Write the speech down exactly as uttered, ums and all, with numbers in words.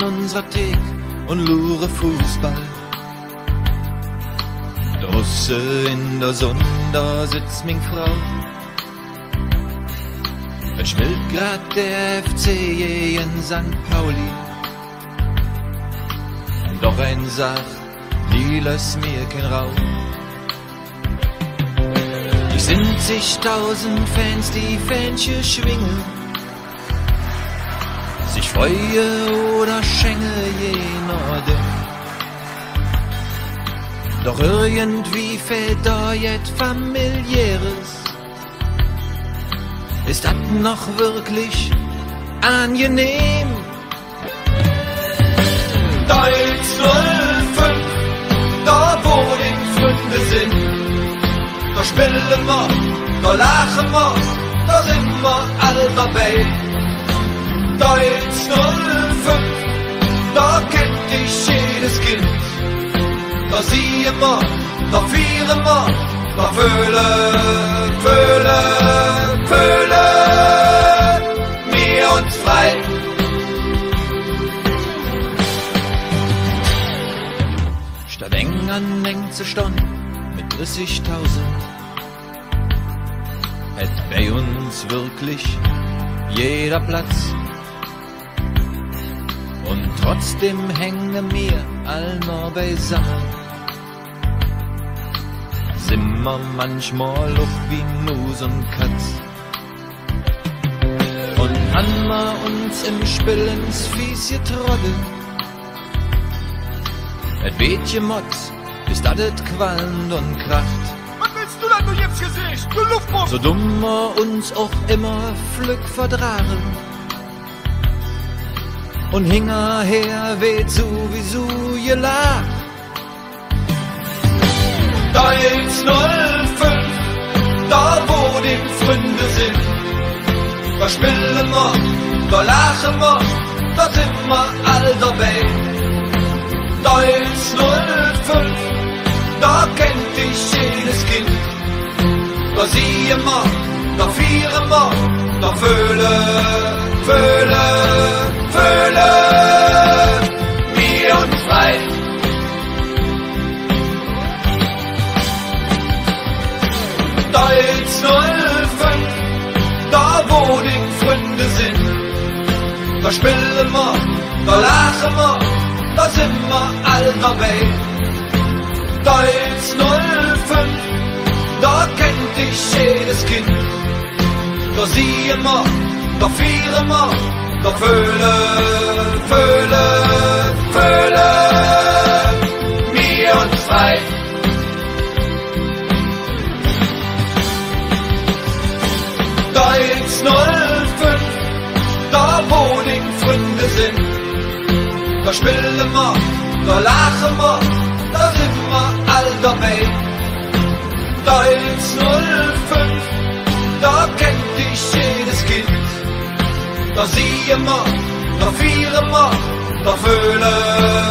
unserer Thek und lure Fußball. Drusse in der Sonne, da sitzt ming Frau. Es spielt grad der F C in Sankt Pauli. Doch ein sagt, die lass mir kein Rauch. Es sind zigtausend Fans, die Fähnchen schwingen, sich freue oder schenge, je nachdem. Doch irgendwie fehlt da jetzt Familiäres. Ist das noch wirklich angenehm? Deutsch null fünf, da wo die Freunde sind, da spielen wir, da lachen wir, da sind wir alle dabei. Deutsch null fünf, da kennt dich jedes Kind. Da siehen wir, da feiern wir, da fühlen, fühlen, fühlen wir uns frei. Statt eng an eng zu stehen mit dreißigtausend, hätt bei uns wirklich jeder Platz. Und trotzdem hängen wir all noch beisammen. Sind wir manchmal auch wie Mus und Katz. Und han wir uns im Spiel ins Fies getroddelt. Et weht gemotzt, bis dat et qualmt und kracht. Was willst du denn, du jetzt Gesicht, du Luftmodel? So dumm wir uns auch immer flück verdragen. Und hinterher weht sowieso gelacht. Deutsch null fünf, da wo die Freunde sind, da spielen wir, da lachen wir, da sind wir all dabei. Deutsch null fünf, da kennt dich jedes Kind. Da siehen wir, da feiern wir, da fühlen, fühlen, fühlen wir uns frei. Deutsch null fünf, da wo die Freunde sind, da spielen wir, da lachen wir, da sind wir all dabei. Deutsch null fünf, da kennt dich jedes Kind. Da siehen wir, da feiern wir, da fühlen, fühlen, fühlen wir uns frei. Deutsch null fünf, da wo die Freunde sind, da spielen wir, da lachen wir, da sind wir all dabei. Deutsch null fünf, da kennt dich jedes Kind. Da siehen wir, da feiern wir, da fühlen